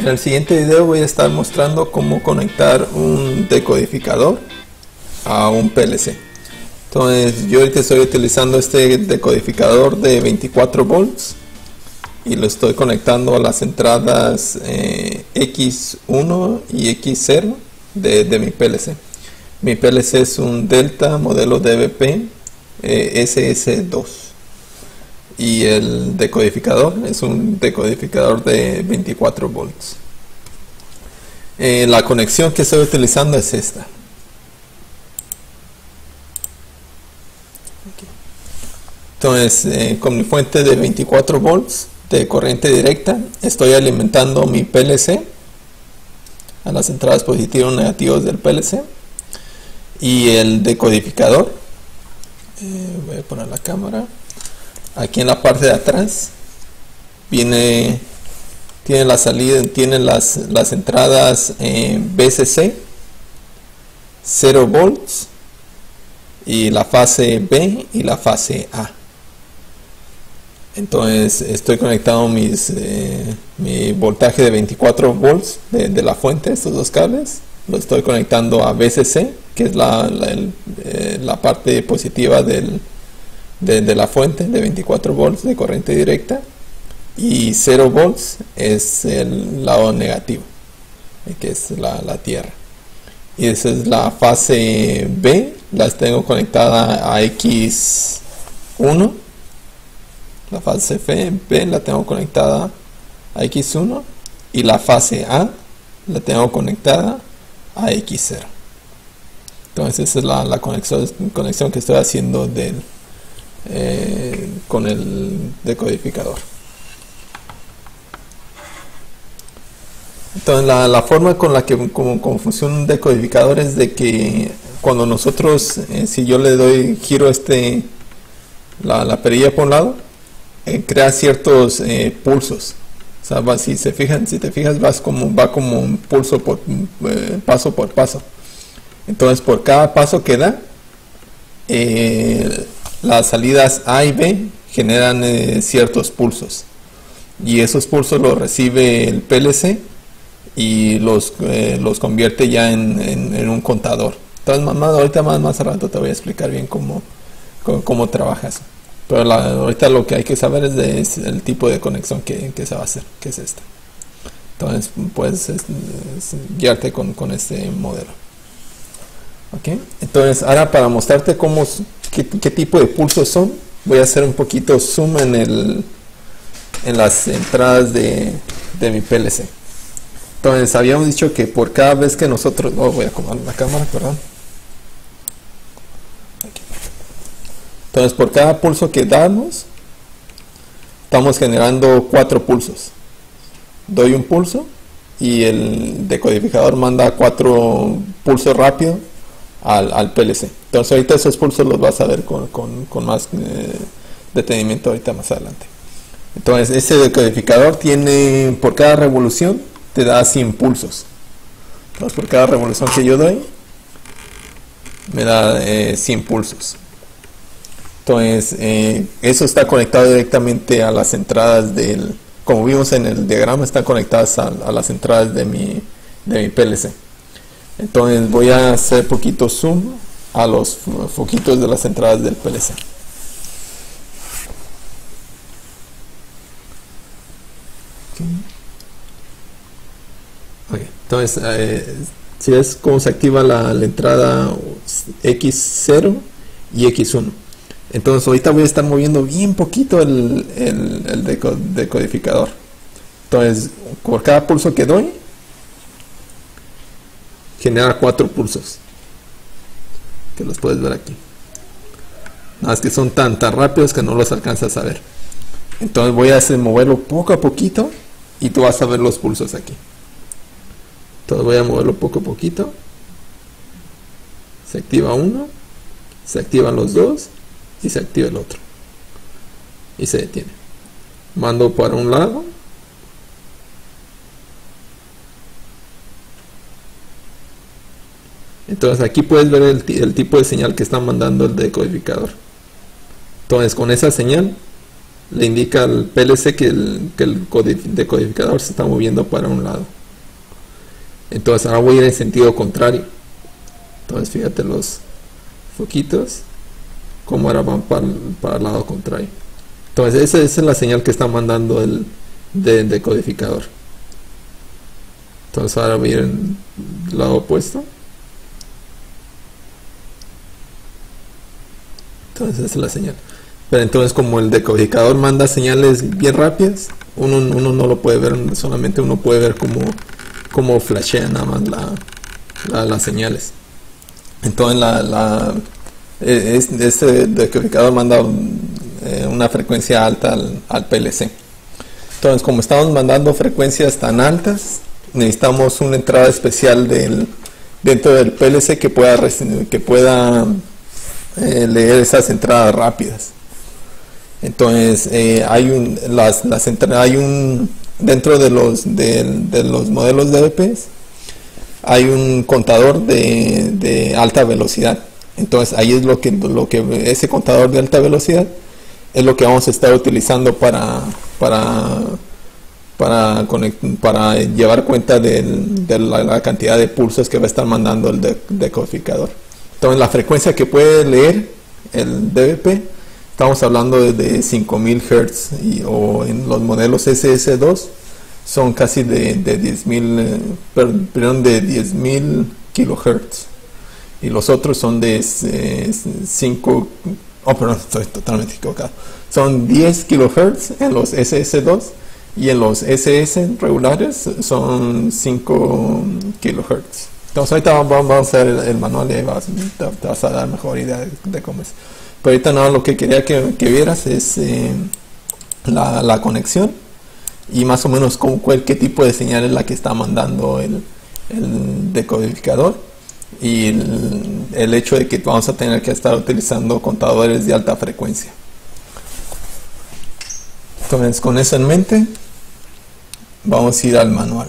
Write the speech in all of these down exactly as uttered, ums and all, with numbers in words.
En el siguiente video voy a estar mostrando cómo conectar un decodificador a un P L C. Entonces yo ahorita estoy utilizando este decodificador de veinticuatro volts y lo estoy conectando a las entradas eh, equis uno y equis cero de, de mi P L C. Mi P L C es un Delta modelo D V P eh, ese ese dos. Y el decodificador es un decodificador de veinticuatro volts. Eh, la conexión que estoy utilizando es esta. Aquí. Entonces, eh, con mi fuente de veinticuatro volts de corriente directa, estoy alimentando mi P L C a las entradas positivas y negativas del P L C. Y el decodificador, eh, voy a poner la cámara. Aquí en la parte de atrás viene tiene la salida, tiene las, las entradas eh, V C C cero volts y la fase B y la fase A. Entonces estoy conectando mis eh, mi voltaje de veinticuatro volts de, de la fuente, estos dos cables, lo estoy conectando a V C C, que es la, la, el, eh, la parte positiva del De, de la fuente de veinticuatro volts de corriente directa, y cero volts es el lado negativo, que es la, la tierra. Y esa es la fase B, las tengo conectada a equis uno, la fase B la tengo conectada a equis uno, y la fase A la tengo conectada a equis cero. Entonces esa es la, la conexión, conexión que estoy haciendo del Eh, con el decodificador. Entonces la, la forma con la que como, como funciona un decodificador es de que cuando nosotros eh, si yo le doy giro este la, la perilla por un lado, eh, crea ciertos eh, pulsos. O sea, va, si se fijan, si te fijas vas como va como un pulso por eh, paso por paso. Entonces por cada paso que da, eh, las salidas A y B generan eh, ciertos pulsos, y esos pulsos los recibe el P L C y los, eh, los convierte ya en, en, en un contador. Entonces más, ahorita más, más a rato te voy a explicar bien cómo, cómo, cómo trabajas. Pero la, ahorita lo que hay que saber es, de, es el tipo de conexión que, que se va a hacer, que es esta. Entonces puedes es, es, guiarte con, con este modelo. Okay. Entonces ahora, para mostrarte cómo qué, qué tipo de pulsos son, voy a hacer un poquito zoom en el en las entradas de, de mi P L C. Entonces habíamos dicho que por cada vez que nosotros oh, voy a acomodar la cámara, perdón. Aquí. Entonces por cada pulso que damos, estamos generando cuatro pulsos. Doy un pulso y el decodificador manda cuatro pulsos rápidos Al, al P L C. Entonces ahorita esos pulsos los vas a ver con, con, con más eh, detenimiento ahorita más adelante. Entonces ese decodificador tiene, por cada revolución te da cien pulsos. Entonces por cada revolución que yo doy me da eh, cien pulsos. Entonces eh, eso está conectado directamente a las entradas del, como vimos en el diagrama, están conectadas a, a las entradas de mi, de mi P L C. Entonces voy a hacer poquito zoom a los foquitos de las entradas del P L C. Okay. Okay. Entonces, eh, si ves cómo se activa la, la entrada equis cero y equis uno. Entonces ahorita voy a estar moviendo bien poquito el, el, el decodificador. Entonces por cada pulso que doy, genera cuatro pulsos, que los puedes ver aquí. Nada más que son tan tan rápidos que no los alcanzas a ver. Entonces voy a hacer moverlo poco a poquito y tú vas a ver los pulsos aquí. Entonces voy a moverlo poco a poquito. Se activa uno, se activan los dos y se activa el otro y se detiene. Mando para un lado, entonces aquí puedes ver el, el tipo de señal que está mandando el decodificador. Entonces con esa señal le indica al P L C que el, que el decodificador se está moviendo para un lado. Entonces ahora voy a ir en sentido contrario. Entonces fíjate los foquitos como ahora van para, para el lado contrario. Entonces esa, esa es la señal que está mandando el de, decodificador. Entonces ahora voy a ir en el lado opuesto. Entonces esa es la señal. Pero entonces, como el decodificador manda señales bien rápidas, uno, uno no lo puede ver, solamente uno puede ver cómo, cómo flashea nada más la, la, las señales. Entonces la, la, este decodificador manda eh, una frecuencia alta al, al P L C. Entonces, como estamos mandando frecuencias tan altas, necesitamos una entrada especial del, dentro del P L C que pueda, que pueda eh, leer esas entradas rápidas. Entonces eh, hay un las, las hay un dentro de los de, de los modelos de D P S hay un contador de, de alta velocidad. Entonces ahí es lo que lo que ese contador de alta velocidad es lo que vamos a estar utilizando para para para, conect, para llevar cuenta de, de la, la cantidad de pulsos que va a estar mandando el de, decodificador. Entonces la frecuencia que puede leer el D V P, estamos hablando de, de cinco mil hertz, y, o en los modelos S S dos son casi de, de diez mil eh, perdón, de diez mil kilohertz, y los otros son de eh, cinco, oh perdón, estoy totalmente equivocado, son diez kilohertz en los S S dos, y en los S S regulares son cinco kilohertz. Entonces ahorita vamos a hacer el, el manual y ahí vas, te, te vas a dar mejor idea de, de cómo es. Pero ahorita no, lo que quería que, que vieras es eh, la, la conexión y más o menos con cuál, qué tipo de señal es la que está mandando el, el decodificador, y el, el hecho de que vamos a tener que estar utilizando contadores de alta frecuencia. Entonces, con eso en mente, vamos a ir al manual.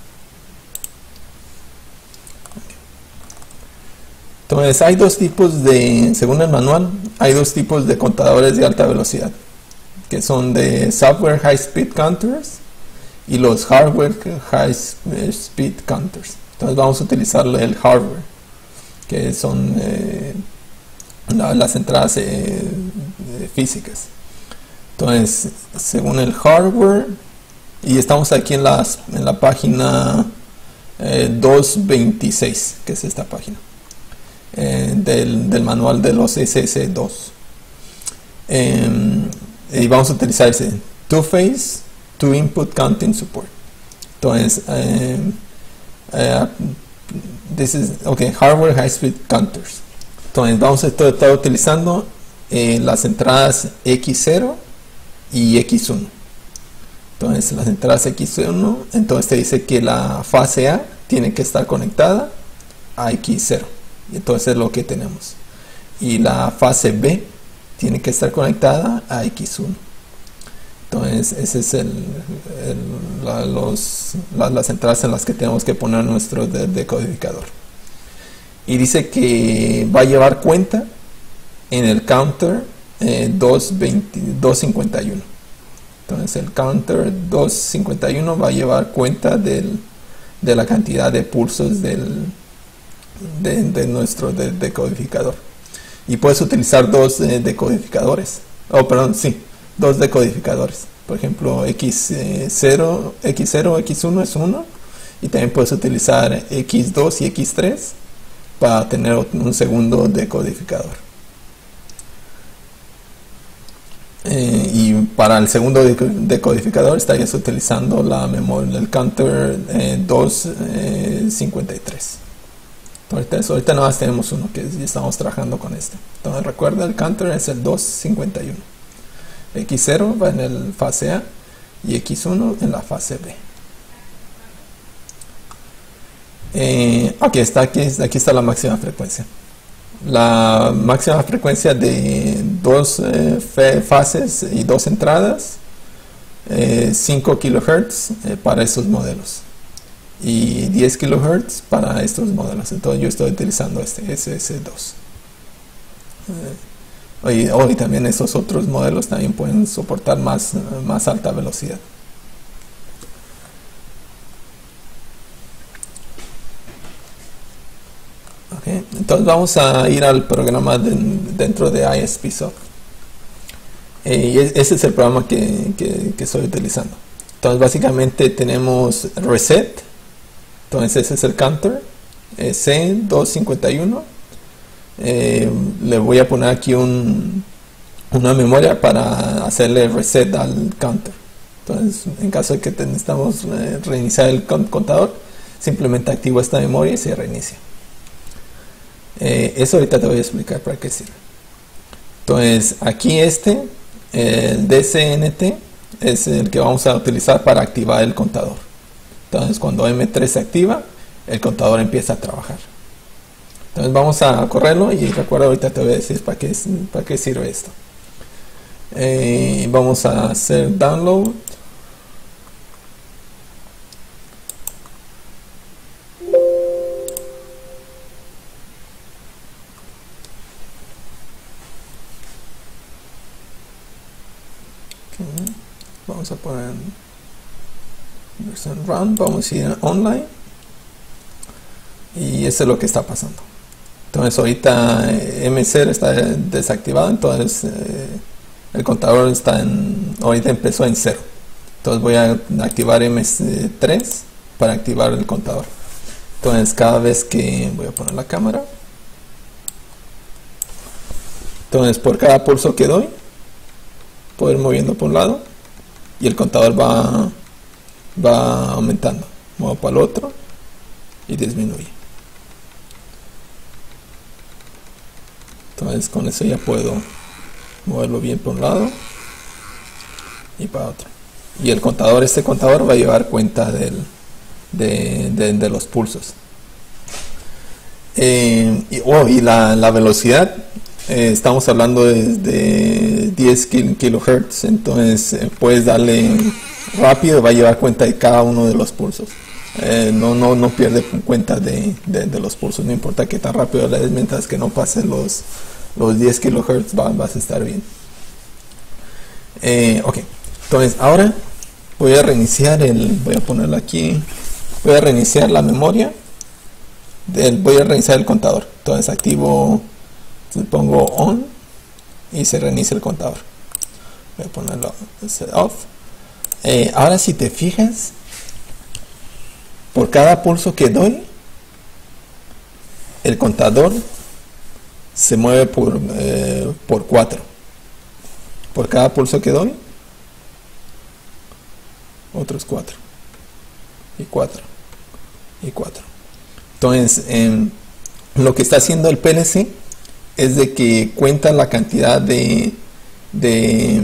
Entonces hay dos tipos de, según el manual, hay dos tipos de contadores de alta velocidad, que son de software high speed counters y los hardware high speed counters. Entonces vamos a utilizar el hardware, que son eh, la, las entradas eh, físicas. Entonces, según el hardware, y estamos aquí en, las, en la página eh, doscientos veintiséis, que es esta página. Eh, del, del manual de los S S dos, eh, y vamos a utilizar ese two phase two input counting support. Entonces eh, eh, this is okay, hardware high speed counters. Entonces vamos a estar, estar utilizando eh, las entradas X cero y X uno. Entonces las entradas X uno, entonces te dice que la fase A tiene que estar conectada a X cero. Y entonces es lo que tenemos, y la fase B tiene que estar conectada a X uno. Entonces ese es el, el, la, los, la, las entradas en las que tenemos que poner nuestro de, decodificador. Y dice que va a llevar cuenta en el counter eh, doscientos cincuenta y uno. Entonces el counter doscientos cincuenta y uno va a llevar cuenta del, de la cantidad de pulsos del De, de nuestro de, decodificador, y puedes utilizar dos eh, decodificadores, oh perdón, sí, dos decodificadores, por ejemplo X cero, X cero, X uno es uno, y también puedes utilizar X dos y X tres para tener un segundo decodificador. Eh, y para el segundo decodificador estarías utilizando la memoria, el counter eh, doscientos cincuenta y tres. Ahorita, eso, ahorita nada más tenemos uno, que ya estamos trabajando con este. Entonces recuerda, el counter es el doscientos cincuenta y uno. X cero va en el fase A y X uno en la fase B. Eh, aquí está, aquí, aquí está la máxima frecuencia. La máxima frecuencia de dos eh, fases y dos entradas, eh, cinco kilohertz eh, para estos modelos, y diez kilohertz para estos modelos. Entonces yo estoy utilizando este S S dos. y, oh, y también esos otros modelos también pueden soportar más, más alta velocidad. Okay. Entonces vamos a ir al programa de, dentro de ISPsoft. Eh, y ese es el programa que, que, que estoy utilizando. Entonces básicamente tenemos reset. Entonces ese es el counter. Eh, C doscientos cincuenta y uno. Eh, le voy a poner aquí un, una memoria para hacerle reset al counter. Entonces en caso de que necesitamos eh, reiniciar el contador, simplemente activo esta memoria y se reinicia. Eh, eso ahorita te voy a explicar para qué sirve. Entonces aquí este, el D C N T, es el que vamos a utilizar para activar el contador. Entonces cuando M tres se activa, el contador empieza a trabajar. Entonces vamos a correrlo y recuerda, ahorita te voy a decir para qué, para qué sirve esto. Eh, vamos a hacer download. Okay. Vamos a poner versión run, vamos a ir a online y eso es lo que está pasando. Entonces ahorita M cero está desactivado, entonces eh, el contador está en, ahorita empezó en cero. Entonces voy a activar M tres para activar el contador. Entonces cada vez que voy a poner la cámara, entonces por cada pulso que doy, puedo ir moviendo por un lado y el contador va, va aumentando. Muevo para el otro y disminuye. Entonces con eso ya puedo moverlo bien por un lado y para otro. Y el contador, este contador va a llevar cuenta del, de, de, de los pulsos. Eh, y oh, y la, la velocidad, eh, estamos hablando de, de diez kilohertz, entonces eh, puedes darle rápido, va a llevar cuenta de cada uno de los pulsos. Eh, no, no, no pierde cuenta de, de, de los pulsos, no importa que tan rápido le des, mientras que no pase los, los diez kilohertz va, vas a estar bien. Eh, ok, entonces ahora voy a reiniciar el, voy a ponerlo aquí, voy a reiniciar la memoria, del, voy a reiniciar el contador. Entonces activo, pongo on y se reinicia el contador. Voy a ponerlo off. Eh, ahora si te fijas, por cada pulso que doy, el contador se mueve por, eh, por cuatro. Por cada pulso que doy, otros cuatro. Y cuatro. Y cuatro. Entonces, eh, lo que está haciendo el P L C es de que cuenta la cantidad de, de,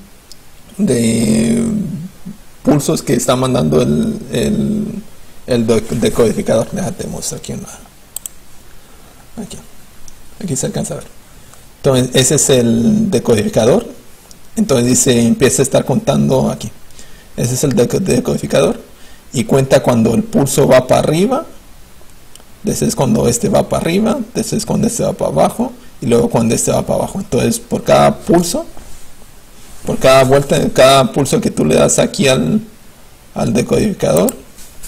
de pulsos que está mandando el, el el decodificador. Déjate mostrar aquí una, aquí aquí se alcanza a ver. Entonces ese es el decodificador. Entonces dice, empieza a estar contando aquí. Ese es el decodificador y cuenta cuando el pulso va para arriba, ese es cuando este va para arriba, ese es cuando este va para abajo y luego cuando este va para abajo. Entonces por cada pulso, por cada vuelta, cada pulso que tú le das aquí al, al decodificador,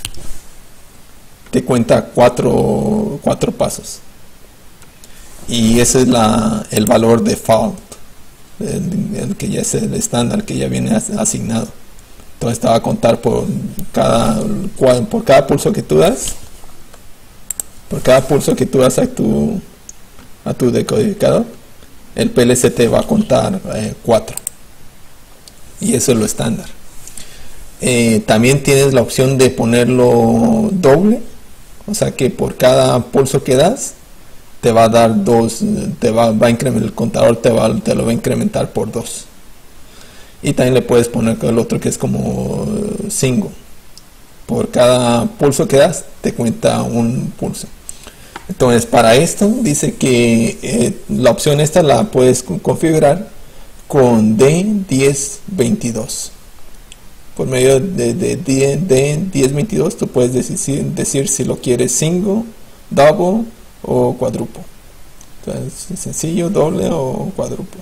te cuenta cuatro, cuatro pasos. Y ese es la, el valor default, el, el que ya es el estándar que ya viene asignado. Entonces te va a contar por cada, por cada pulso que tú das, por cada pulso que tú das a tu, a tu decodificador, el P L C te va a contar eh, cuatro. Y eso es lo estándar. Eh, también tienes la opción de ponerlo doble, o sea que por cada pulso que das te va a dar dos, te va, va a incrementar el contador, te, va, te lo va a incrementar por dos. Y también le puedes poner el otro que es como single, por cada pulso que das te cuenta un pulso. Entonces para esto dice que eh, la opción esta la puedes configurar con D diez veintidós. Por medio de, de, de, de diez veintidós tú puedes decir, decir si lo quieres single, double o cuádruple. Entonces, sencillo, doble o cuádruple.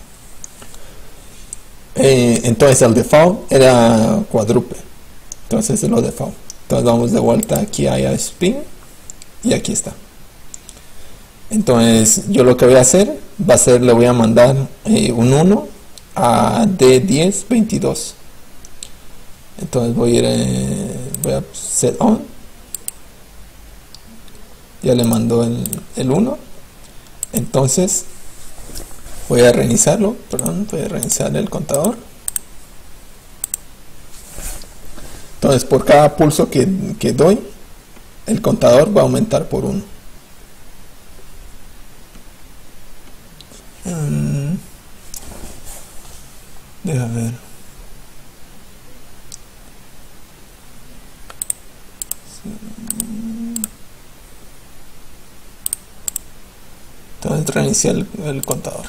Eh, entonces el default era cuádruple, entonces es lo default. Entonces vamos de vuelta aquí a Spring y aquí está. Entonces yo lo que voy a hacer va a ser, le voy a mandar eh, un uno a D diez veintidós. Entonces voy a ir eh, voy a set on, ya le mando el, el uno. Entonces voy a reiniciarlo, perdón, voy a reiniciar el contador. Entonces por cada pulso que, que doy, el contador va a aumentar por uno. Um, deja ver. Entonces reinicia el, el contador.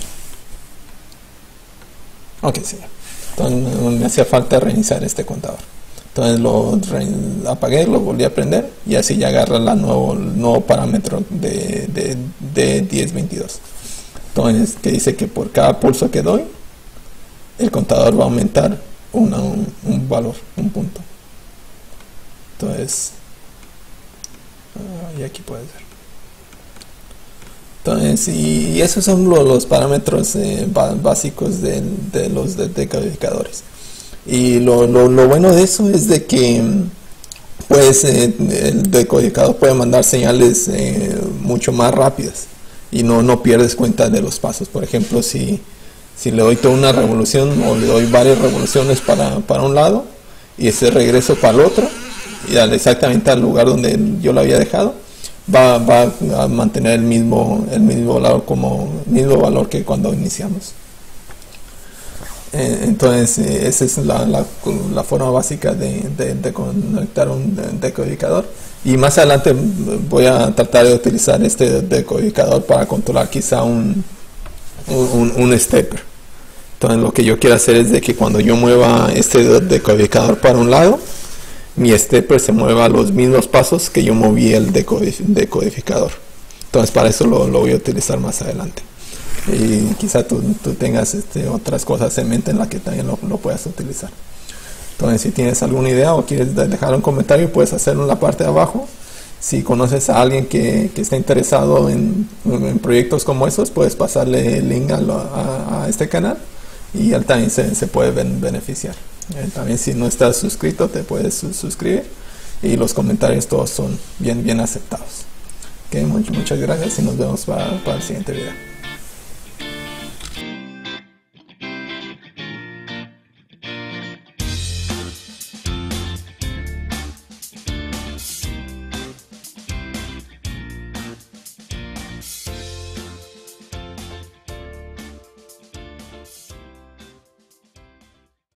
Ok, sí. Entonces me hacía falta reiniciar este contador. Entonces lo apagué, lo volví a prender y así ya agarra la nuevo, el nuevo parámetro de, de, de diez veintidós. Entonces que dice que por cada pulso que doy, el contador va a aumentar una, un, un valor, un punto. Entonces, uh, y aquí puede ser. Entonces, y, y esos son lo, los parámetros eh, básicos de, de los de decodificadores. Y lo, lo, lo bueno de eso es de que pues eh, el decodificador puede mandar señales eh, mucho más rápidas y no, no pierdes cuenta de los pasos. Por ejemplo, si, si le doy toda una revolución o le doy varias revoluciones para, para un lado y ese regreso para el otro y al, exactamente al lugar donde yo lo había dejado, va, va a mantener el mismo, el mismo valor como mismo valor que cuando iniciamos. Entonces esa es la, la, la forma básica de, de, de conectar un decodificador, y más adelante voy a tratar de utilizar este decodificador para controlar quizá un, un, un stepper. Entonces lo que yo quiero hacer es de que cuando yo mueva este decodificador para un lado, mi stepper se mueva a los mismos pasos que yo moví el decodificador. Entonces para eso lo, lo voy a utilizar más adelante. Y quizá tú, tú tengas este, otras cosas en mente en las que también lo, lo puedas utilizar. Entonces si tienes alguna idea o quieres dejar un comentario, puedes hacerlo en la parte de abajo. Si conoces a alguien que, que está interesado en, en proyectos como esos, puedes pasarle el link a, lo, a, a este canal y él también se, se puede ben, beneficiar. Eh, también si no estás suscrito, te puedes su, suscribir, y los comentarios todos son bien, bien aceptados. Okay, much, muchas gracias y nos vemos para, para el siguiente video.